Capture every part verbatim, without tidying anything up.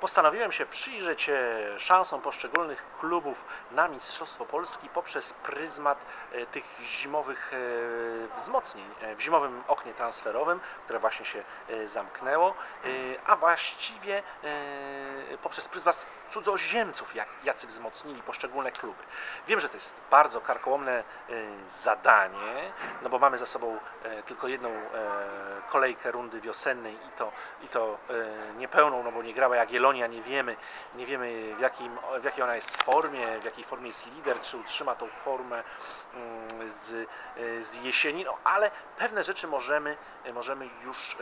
postanowiłem się przyjrzeć szansom poszczególnych klubów na Mistrzostwo Polski poprzez pryzmat tych zimowych wzmocnień w zimowym oknie transferowym, które właśnie się zamknęło, a właściwie poprzez pryzmat cudzoziemców, jak, jacy wzmocnili poszczególne kluby. Wiem, że to jest bardzo karkołomne zadanie, no bo mamy za sobą tylko jedną kolejkę rundy wiosennej i to, i to niepełną, no bo nie grała Jagiellonia, nie wiemy, nie wiemy w, jakim, w jakiej ona jest formie, w jakiej formie jest lider, czy utrzyma tą formę z, z jesieni, no ale pewne rzeczy możemy, możemy już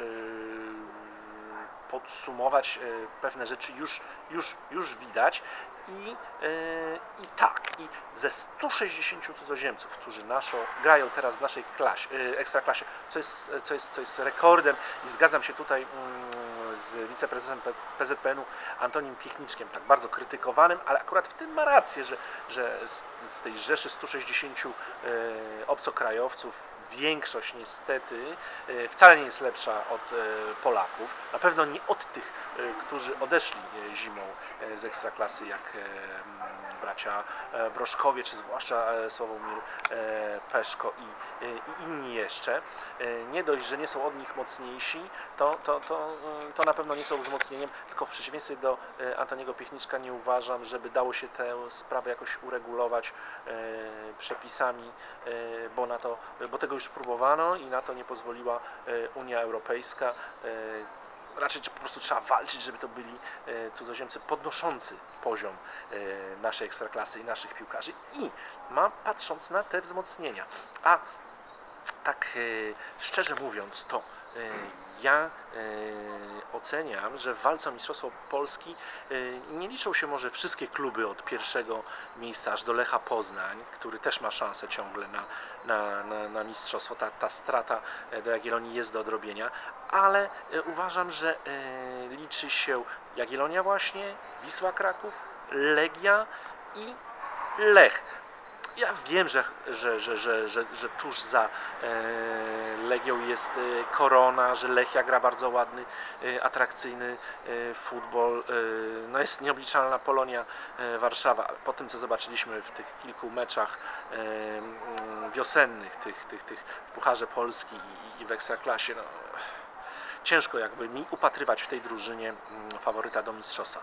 podsumować, pewne rzeczy już, już, już widać. I, I tak, i ze stu sześćdziesięciu cudzoziemców, którzy naszą, grają teraz w naszej klasie, ekstraklasie, co jest, co, jest, co jest rekordem, i zgadzam się tutaj z wiceprezesem P Z P N u Antonim Piechniczkiem, tak bardzo krytykowanym, ale akurat w tym ma rację, że, że z, z tej rzeszy stu sześćdziesięciu obcokrajowców większość niestety wcale nie jest lepsza od Polaków, na pewno nie od tych, którzy odeszli zimą z ekstraklasy, jak bracia Broszkowie, czy zwłaszcza Sławomir Peszko i, i inni jeszcze. Nie dość, że nie są od nich mocniejsi, to, to, to, to na pewno nie są wzmocnieniem, tylko w przeciwieństwie do Antoniego Piechniczka nie uważam, żeby dało się tę sprawę jakoś uregulować przepisami, bo, na to, bo tego już próbowano i na to nie pozwoliła Unia Europejska. Raczej po prostu trzeba walczyć, żeby to byli cudzoziemcy podnoszący poziom naszej ekstraklasy i naszych piłkarzy. I ma, patrząc na te wzmocnienia, a tak szczerze mówiąc, to ja oceniam, że w walce o Mistrzostwo Polski nie liczą się może wszystkie kluby od pierwszego miejsca aż do Lecha Poznań, który też ma szansę ciągle na, na, na, na mistrzostwo. Ta, ta strata do Jagiellonii jest do odrobienia, ale uważam, że liczy się Jagiellonia właśnie, Wisła Kraków, Legia i Lech. Ja wiem, że, że, że, że, że, że tuż za Legią jest Korona, że Lechia gra bardzo ładny, atrakcyjny futbol. No jest nieobliczalna Polonia Warszawa, ale po tym, co zobaczyliśmy w tych kilku meczach wiosennych, tych, tych, tych w Pucharze Polski i w Ekstraklasie, no, ciężko jakby mi upatrywać w tej drużynie faworyta do mistrzostwa.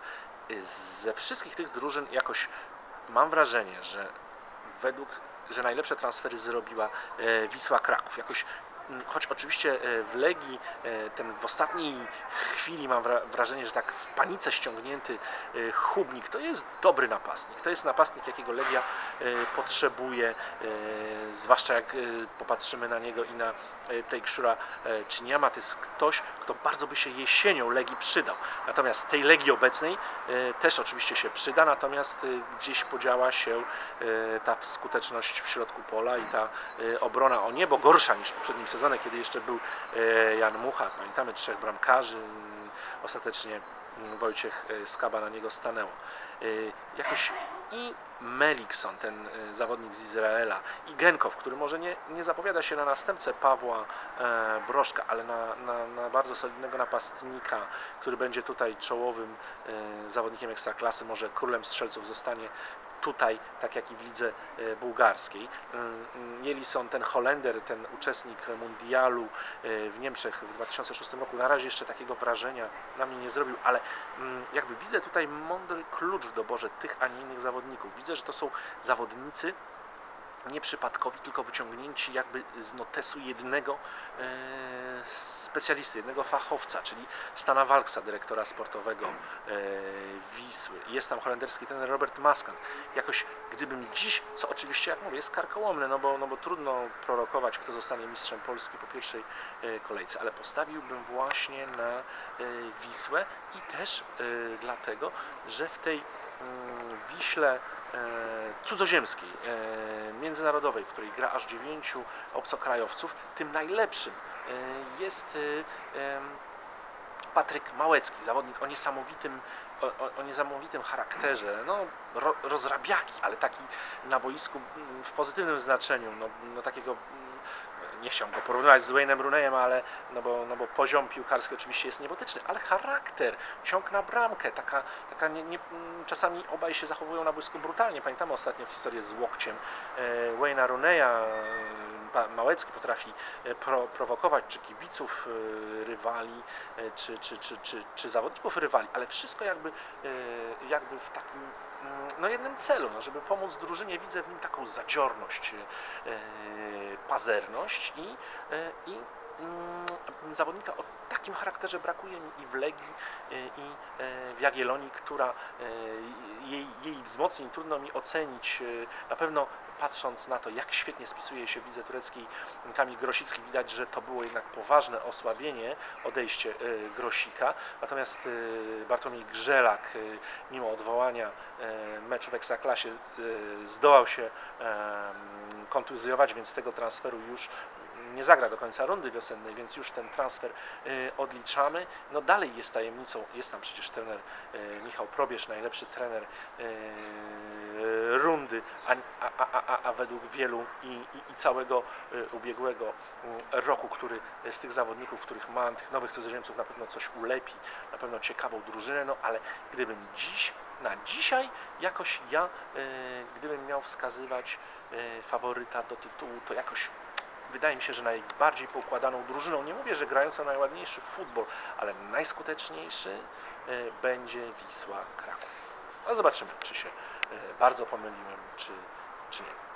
Ze wszystkich tych drużyn jakoś mam wrażenie, że według, że najlepsze transfery zrobiła Wisła Kraków. Jakoś, choć oczywiście w Legii ten w ostatniej chwili mam wrażenie, że tak w panice ściągnięty Hubnik to jest dobry napastnik. To jest napastnik, jakiego Legia potrzebuje, zwłaszcza jak popatrzymy na niego i na Tejkszura Czyniama. To jest ktoś, kto bardzo by się jesienią Legii przydał. Natomiast tej Legii obecnej też oczywiście się przyda, natomiast gdzieś podziała się ta skuteczność w środku pola i ta obrona o niebo gorsza niż w poprzednim sezonie, kiedy jeszcze był Jan Mucha. Pamiętamy trzech bramkarzy, ostatecznie Wojciech Skaba na niego stanęło. Jakoś i Melikson, ten zawodnik z Izraela, i Genkow, który może nie, nie zapowiada się na następcę Pawła e, Broszka, ale na, na, na bardzo solidnego napastnika, który będzie tutaj czołowym e, zawodnikiem ekstraklasy, może królem strzelców zostanie tutaj, tak jak i w lidze bułgarskiej. Jelison, ten Holender, ten uczestnik mundialu w Niemczech w dwa tysiące szóstym roku, na razie jeszcze takiego wrażenia na mnie nie zrobił, ale jakby widzę tutaj mądry klucz w doborze tych, a nie innych zawodników. Widzę, że to są zawodnicy nieprzypadkowi, tylko wyciągnięci jakby z notesu jednego e, specjalisty, jednego fachowca, czyli Stana Walksa, dyrektora sportowego e, Wisły. Jest tam holenderski trener Robert Maskant. Jakoś gdybym dziś, co oczywiście jak mówię jest karkołomne, no bo, no bo trudno prorokować, kto zostanie mistrzem Polski po pierwszej e, kolejce, ale postawiłbym właśnie na e, Wisłę i też e, dlatego, że w tej e, Wiśle cudzoziemskiej, międzynarodowej, w której gra aż dziewięciu obcokrajowców, tym najlepszym jest Patryk Małecki, zawodnik o niesamowitym, o, o, o niesamowitym charakterze, no, ro, rozrabiaki, ale taki na boisku w pozytywnym znaczeniu, no, no takiego nie chciałem go porównywać z Wayne'em Rooneyem, ale no bo, no bo poziom piłkarski oczywiście jest niebotyczny, ale charakter, ciąg na bramkę, taka, taka nie, nie, czasami obaj się zachowują na boisku brutalnie. Pamiętamy ostatnio historię z łokciem Wayne'a Rooneya. Małecki potrafi pro, prowokować czy kibiców rywali, czy, czy, czy, czy, czy zawodników rywali, ale wszystko jakby, jakby w takim no jednym celu, no, żeby pomóc drużynie. Widzę w nim taką zadziorność, pazerność i, i zawodnika o takim charakterze brakuje mi i w Legii, i w Jagiellonii, która jej, jej wzmocnień trudno mi ocenić. Na pewno patrząc na to, jak świetnie spisuje się w lidze tureckiej Kamil Grosicki, widać, że to było jednak poważne osłabienie, odejście Grosika. Natomiast Bartłomiej Grzelak, mimo odwołania meczu w Ekstraklasie, zdołał się kontuzjować, więc tego transferu już nie zagra do końca rundy wiosennej, więc już ten transfer y, odliczamy. No dalej jest tajemnicą, jest tam przecież trener y, Michał Probierz, najlepszy trener y, rundy, a, a, a, a według wielu i, i, i całego y, ubiegłego y, roku, który z tych zawodników, których ma, tych nowych cudzoziemców, na pewno coś ulepi, na pewno ciekawą drużynę, no ale gdybym dziś, na dzisiaj jakoś ja, y, gdybym miał wskazywać y, faworyta do tytułu, to jakoś wydaje mi się, że najbardziej poukładaną drużyną, nie mówię, że grającą najładniejszy futbol, ale najskuteczniejszy będzie Wisła Kraków. No zobaczymy, czy się bardzo pomyliłem, czy, czy nie.